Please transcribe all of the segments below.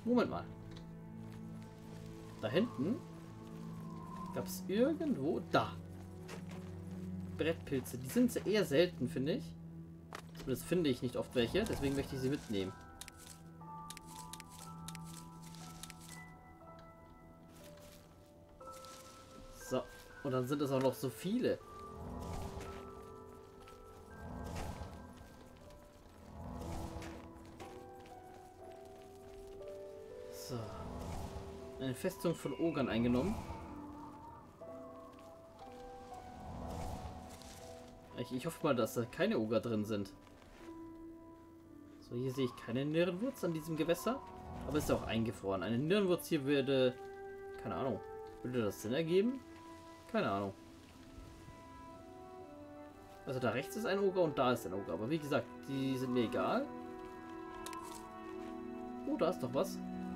Moment mal. Da hinten gab es irgendwo... Da. Brettpilze. Die sind eher selten, finde ich. Zumindest finde ich nicht oft welche. Deswegen möchte ich sie mitnehmen. So. Und dann sind es auch noch so viele. So. Eine Festung von Ogern eingenommen. Ich hoffe mal, dass da keine Oger drin sind. So, hier sehe ich keine Nirrenwurz an diesem Gewässer. Aber ist ja auch eingefroren. Eine Nirrenwurz hier würde... Keine Ahnung. Würde das Sinn ergeben? Keine Ahnung. Also da rechts ist ein Oger und da ist ein Oger. Aber wie gesagt, die sind mir egal. Oh, da ist doch was.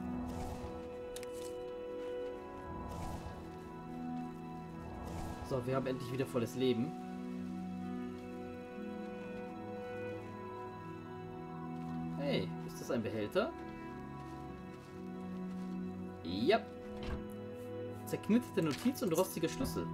So, wir haben endlich wieder volles Leben. Hey, ist das ein Behälter? Ja. Zerknitterte Notiz und rostiger Schlüssel.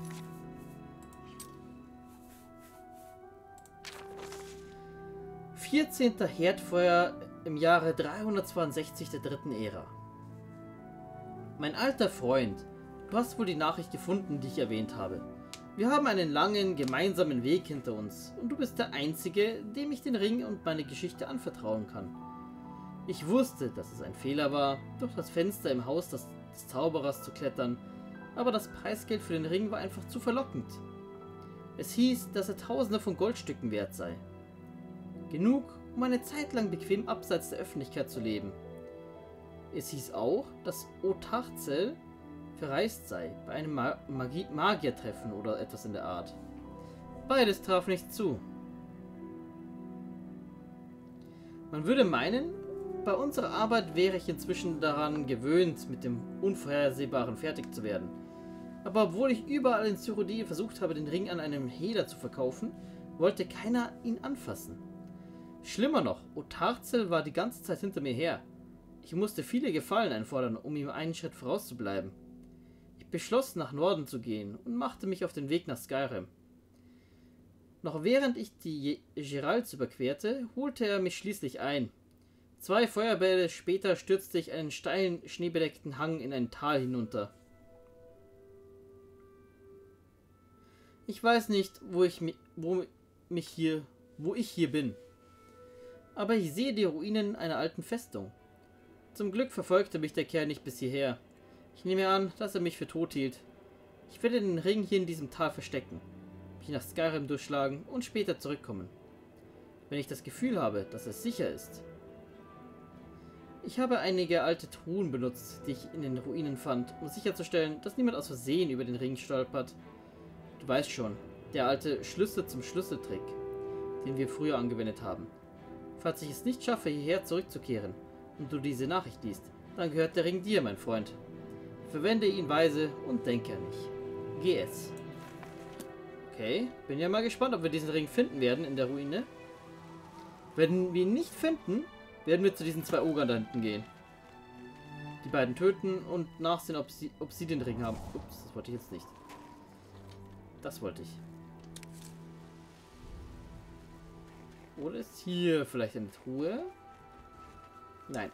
Vierzehnter Herdfeuer im Jahre 362 der dritten Ära. Mein alter Freund, du hast wohl die Nachricht gefunden, die ich erwähnt habe. Wir haben einen langen, gemeinsamen Weg hinter uns und du bist der Einzige, dem ich den Ring und meine Geschichte anvertrauen kann. Ich wusste, dass es ein Fehler war, durch das Fenster im Haus des Zauberers zu klettern, aber das Preisgeld für den Ring war einfach zu verlockend. Es hieß, dass er Tausende von Goldstücken wert sei. Genug, um eine Zeit lang bequem abseits der Öffentlichkeit zu leben. Es hieß auch, dass Otarzel verreist sei, bei einem Magiertreffen oder etwas in der Art. Beides traf nicht zu. Man würde meinen, bei unserer Arbeit wäre ich inzwischen daran gewöhnt, mit dem Unvorhersehbaren fertig zu werden. Aber obwohl ich überall in Cyrodiil versucht habe, den Ring an einem Hehler zu verkaufen, wollte keiner ihn anfassen. Schlimmer noch, Otarzel war die ganze Zeit hinter mir her. Ich musste viele Gefallen einfordern, um ihm einen Schritt vorauszubleiben. Ich beschloss, nach Norden zu gehen und machte mich auf den Weg nach Skyrim. Noch während ich die Geralds überquerte, holte er mich schließlich ein. 2 Feuerbälle später stürzte ich einen steilen, schneebedeckten Hang in ein Tal hinunter. Ich weiß nicht, wo ich hier bin. Aber ich sehe die Ruinen einer alten Festung. Zum Glück verfolgte mich der Kerl nicht bis hierher. Ich nehme an, dass er mich für tot hielt. Ich werde den Ring hier in diesem Tal verstecken, mich nach Skyrim durchschlagen und später zurückkommen. Wenn ich das Gefühl habe, dass es sicher ist. Ich habe einige alte Truhen benutzt, die ich in den Ruinen fand, um sicherzustellen, dass niemand aus Versehen über den Ring stolpert. Du weißt schon, der alte Schlüssel zum Schlüsseltrick, den wir früher angewendet haben. Falls ich es nicht schaffe, hierher zurückzukehren und du diese Nachricht liest, dann gehört der Ring dir, mein Freund. Verwende ihn weise und denke an mich. GS. Okay, bin ja mal gespannt, ob wir diesen Ring finden werden in der Ruine. Wenn wir ihn nicht finden, werden wir zu diesen 2 Ogern da hinten gehen. Die beiden töten und nachsehen, ob sie den Ring haben. Ups, das wollte ich jetzt nicht. Das wollte ich. Oder ist hier vielleicht eine Truhe? Nein.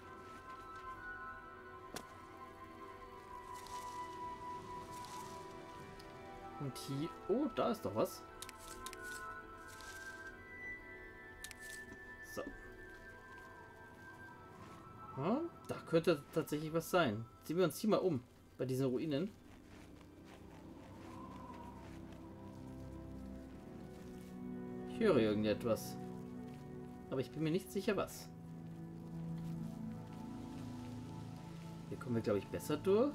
Und hier... Oh, da ist doch was. So. Ja, da könnte tatsächlich was sein. Ziehen wir uns hier mal um. Bei diesen Ruinen. Ich höre irgendetwas. Aber ich bin mir nicht sicher, was. Hier kommen wir, glaube ich, besser durch.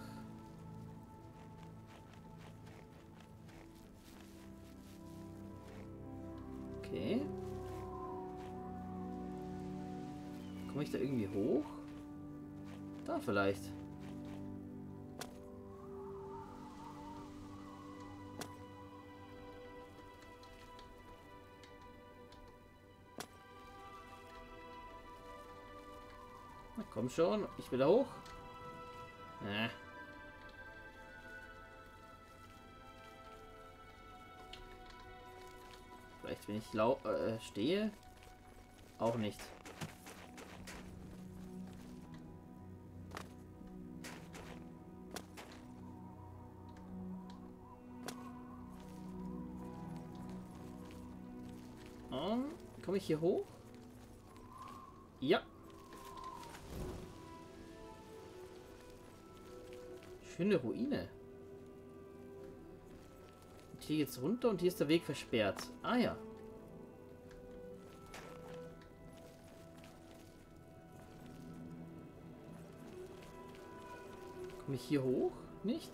Okay. Komme ich da irgendwie hoch? Da vielleicht. Na komm schon, ich will da hoch. Vielleicht, wenn ich stehe, auch nicht. Komme ich hier hoch? Ja. Schöne Ruine. Und hier geht's runter und hier ist der Weg versperrt. Ah ja. Komme ich hier hoch? Nicht?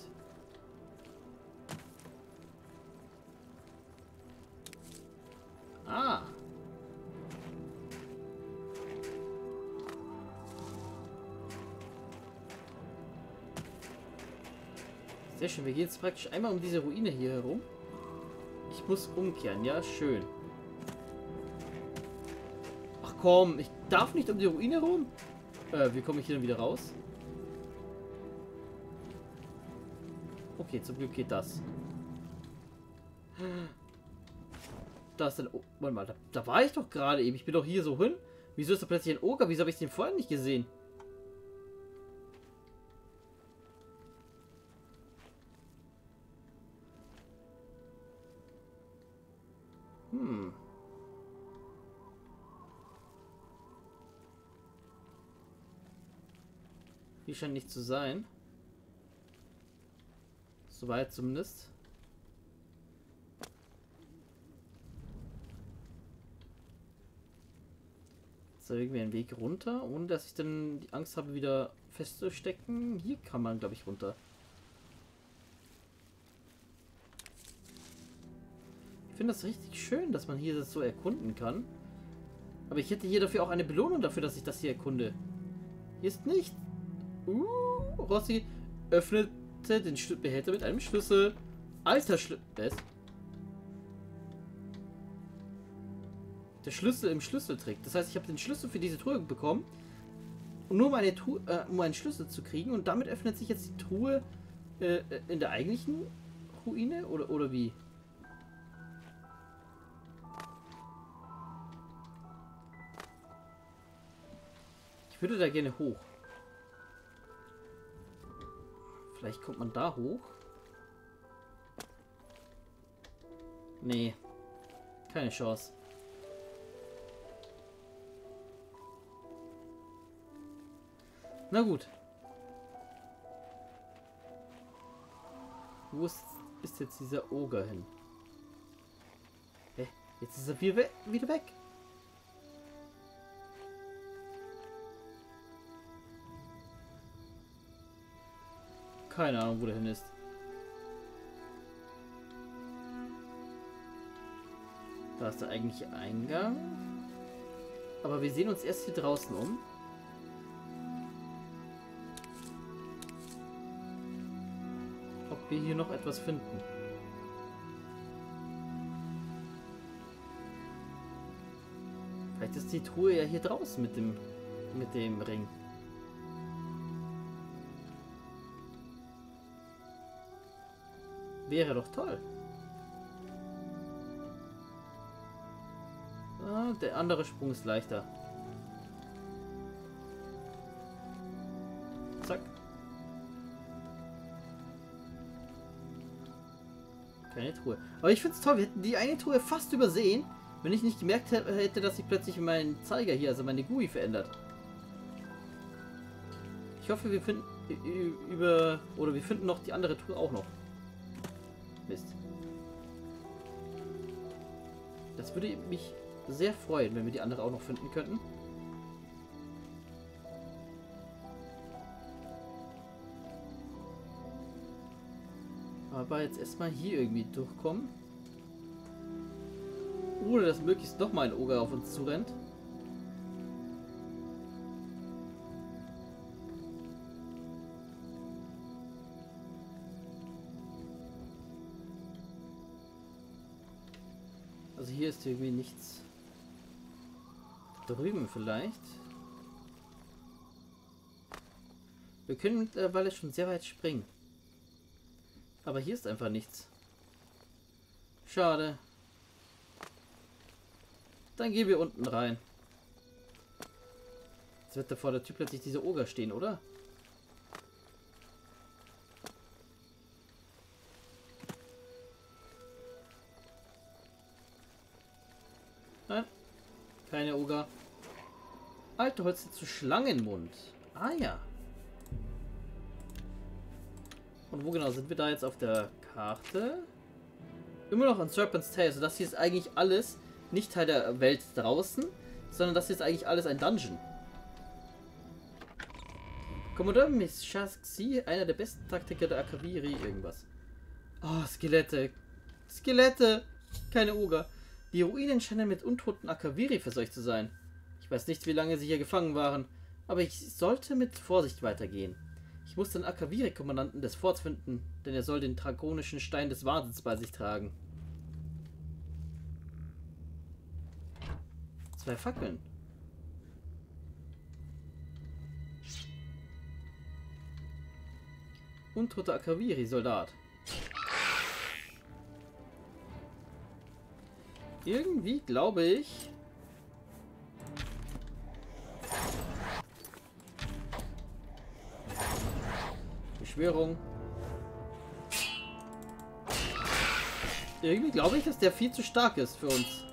Ah. Sehr schön, wir gehen jetzt praktisch einmal um diese Ruine hier herum. Ich muss umkehren, ja, schön. Ach komm, ich darf nicht um die Ruine rum? Wie komme ich hier dann wieder raus? Okay, zum Glück geht das. Da ist ein... Oh, warte mal, da war ich doch gerade eben. Ich bin doch hier so hin. Wieso ist da plötzlich ein Oger? Wieso habe ich den vorher nicht gesehen? Hier scheint nicht zu sein. Soweit zumindest. Jetzt irgendwie einen Weg runter, ohne dass ich dann die Angst habe, wieder festzustecken. Hier kann man, glaube ich, runter. Ich finde das richtig schön, dass man hier das so erkunden kann. Aber ich hätte hier dafür auch eine Belohnung dafür, dass ich das hier erkunde. Hier ist nicht. Rossi öffnete den Behälter mit einem Schlüssel. Alter Schlüssel. Der Schlüssel im Schlüssel trägt. Das heißt, ich habe den Schlüssel für diese Truhe bekommen. Nur um eine Truhe, um einen Schlüssel zu kriegen. Und damit öffnet sich jetzt die Truhe in der eigentlichen Ruine? Oder wie? Ich würde da gerne hoch. Vielleicht kommt man da hoch. Nee. Keine Chance. Na gut. Wo ist jetzt dieser Oger hin? Hä? Jetzt ist er wieder weg. Keine Ahnung, wo der hin ist. Da ist der eigentliche Eingang. Aber wir sehen uns erst hier draußen um. Ob wir hier noch etwas finden. Vielleicht ist die Truhe ja hier draußen mit dem Ring. Wäre doch toll. Ah, der andere Sprung ist leichter. Zack. Keine Truhe. Aber ich finde es toll. Wir hätten die eine Truhe fast übersehen, wenn ich nicht gemerkt hätte, dass sich plötzlich mein Zeiger hier, also meine GUI, verändert. Ich hoffe, wir finden wir finden noch die andere Truhe auch noch. Mist. Das würde mich sehr freuen, wenn wir die andere auch noch finden könnten. Aber jetzt erstmal hier irgendwie durchkommen. Ohne dass möglichst noch mal ein Oger auf uns zurennt. Also hier ist irgendwie nichts. Da drüben vielleicht. Wir können mittlerweile schon sehr weit springen. Aber hier ist einfach nichts. Schade. Dann gehen wir unten rein. Jetzt wird da vor der Tür plötzlich diese Oger stehen, oder? Nein. Keine Oger. Alte Holze zu Schlangenmund. Ah ja. Und wo genau sind wir da jetzt auf der Karte? Immer noch an Serpent's Tail. Also das hier ist eigentlich alles nicht Teil der Welt draußen, sondern das hier ist eigentlich alles ein Dungeon. Kommodore Mishaxi, einer der besten Taktiker der Akaviri, irgendwas. Oh, Skelette. Skelette! Keine Oger. Die Ruinen scheinen mit untoten Akaviri verseucht zu sein. Ich weiß nicht, wie lange sie hier gefangen waren, aber ich sollte mit Vorsicht weitergehen. Ich muss den Akaviri-Kommandanten des Forts finden, denn er soll den dragonischen Stein des Wahnsinns bei sich tragen. 2 Fackeln. Untoter Akaviri-Soldat. Irgendwie glaube ich... Beschwörung. Irgendwie glaube ich, dass der viel zu stark ist für uns.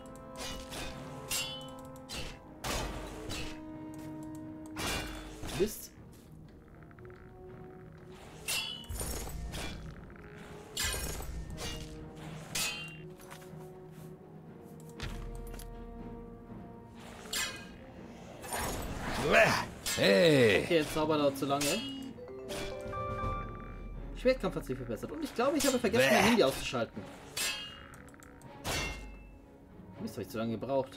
Mist. Hey! Okay, jetzt Zauber dauert zu lange. Schwertkampf hat sich verbessert. Und ich glaube, ich habe vergessen, mein Handy auszuschalten. Mist, habe ich zu lange gebraucht.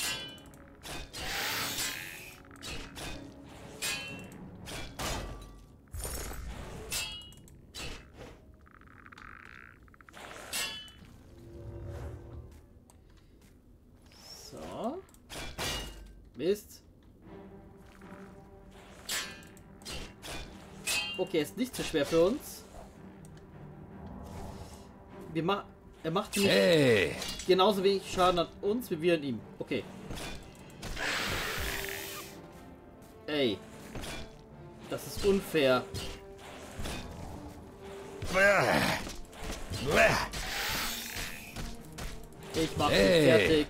So. Mist. Okay, ist nicht zu schwer für uns. Er macht nicht genauso wenig Schaden an uns, wie wir an ihm. Okay. Ey. Das ist unfair. Ich mach dich fertig.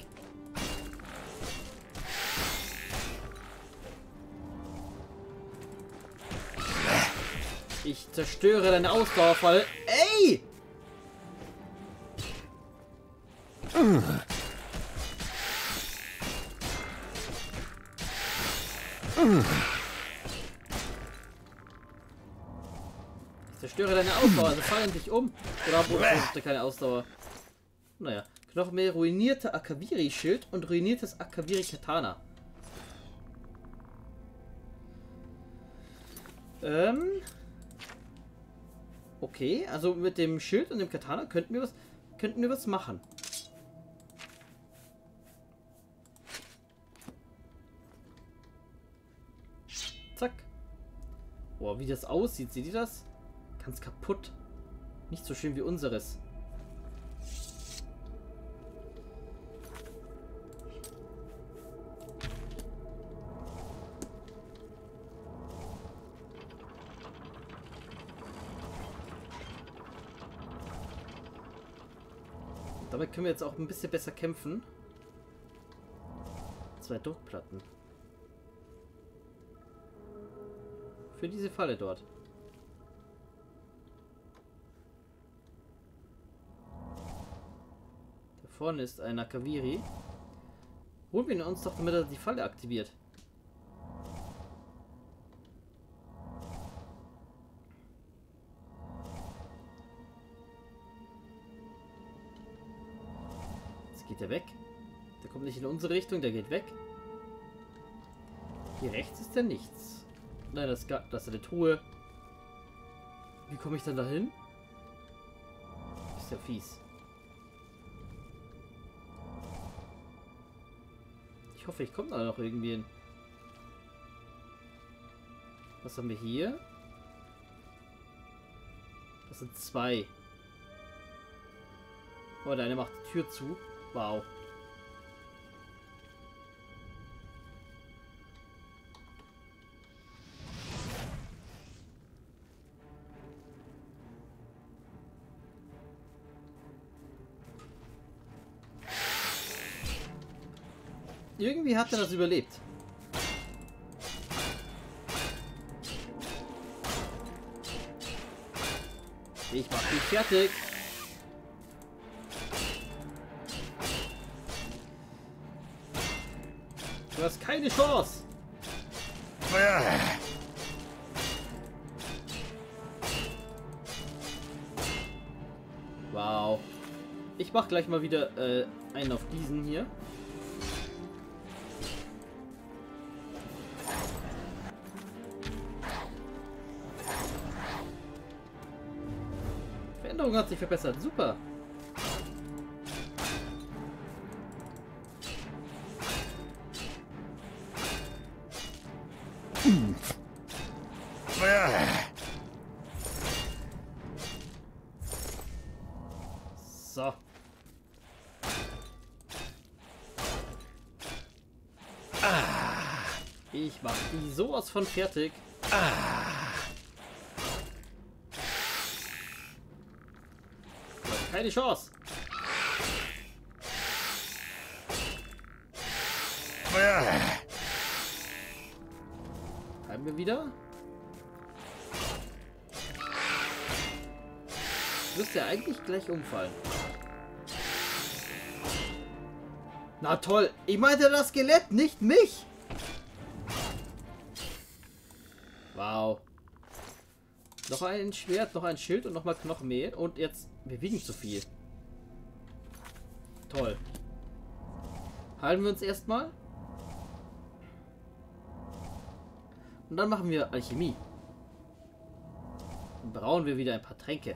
Ich zerstöre deine Ausdauerfalle. Ey! Ich zerstöre deine Ausdauer, also fallen dich um. Oder brauchst du keine Ausdauer? Naja. Knochenmehl, ruinierter Akaviri-Schild und ruiniertes Akaviri-Katana. Okay, also mit dem Schild und dem Katana könnten wir was machen. Zack. Boah, wie das aussieht, seht ihr das? Ganz kaputt. Nicht so schön wie unseres. Damit können wir jetzt auch ein bisschen besser kämpfen. 2 Druckplatten. Für diese Falle dort. Da vorne ist ein Akaviri. Holen wir ihn uns doch, damit er die Falle aktiviert. Geht der weg? Der kommt nicht in unsere Richtung, der geht weg. Hier rechts ist ja nichts. Nein, das ist eine Truhe. Wie komme ich dann dahin? Ist ja fies. Ich hoffe, ich komme da noch irgendwie hin. Was haben wir hier? sind 2. Oh, der eine macht die Tür zu. Wow. Irgendwie hat er das überlebt. Ich mach dich fertig. Du hast keine Chance. Wow. Ich mach gleich mal wieder einen auf diesen hier. Veränderung hat sich verbessert. Super. So. Ich mach die sowas von fertig. Keine Chance. Bleiben wir wieder. Du wirst ja eigentlich gleich umfallen. Na toll. Ich meinte das Skelett, nicht mich. Wow. Noch ein Schwert, noch ein Schild und nochmal Knochenmehl. Und jetzt, wir wiegen zu viel. Toll. Halten wir uns erstmal. Und dann machen wir Alchemie. Dann brauen wir wieder ein paar Tränke.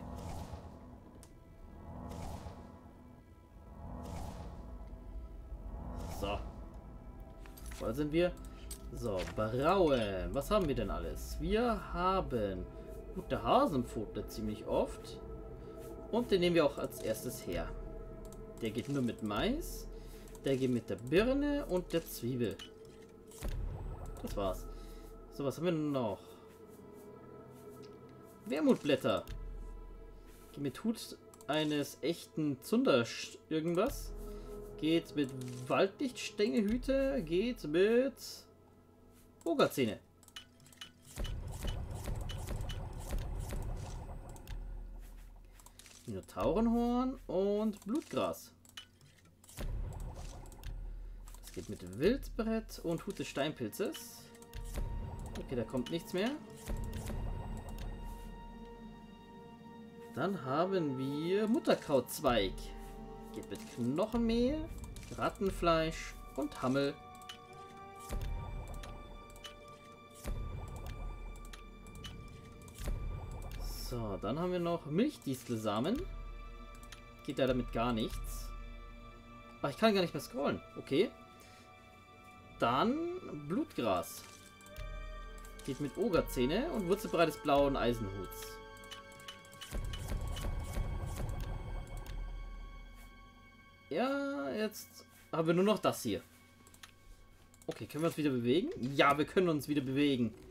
So. Voll sind wir. So, brauen. Was haben wir denn alles? Wir haben gute Hasenpfote ziemlich oft. Und den nehmen wir auch als erstes her. Der geht nur mit Mais. Der geht mit der Birne und der Zwiebel. Das war's. So, was haben wir noch? Wermutblätter. Geht mit Hut eines echten Zunder irgendwas. Geht mit Waldlichtstängehüte. Geht mit Ogerzähne. Minotaurenhorn und Blutgras. Das geht mit Wildbrett und Hut des Steinpilzes. Okay, da kommt nichts mehr. Dann haben wir Mutterkrautzweig. Geht mit Knochenmehl, Rattenfleisch und Hammel. So, dann haben wir noch Milchdistelsamen. Geht ja damit gar nichts. Ach, ich kann gar nicht mehr scrollen. Okay. Dann Blutgras. Geht mit Ogerzähne und Wurzelbrei des blauen Eisenhuts. Ja, jetzt haben wir nur noch das hier. Okay, können wir uns wieder bewegen? Ja, wir können uns wieder bewegen.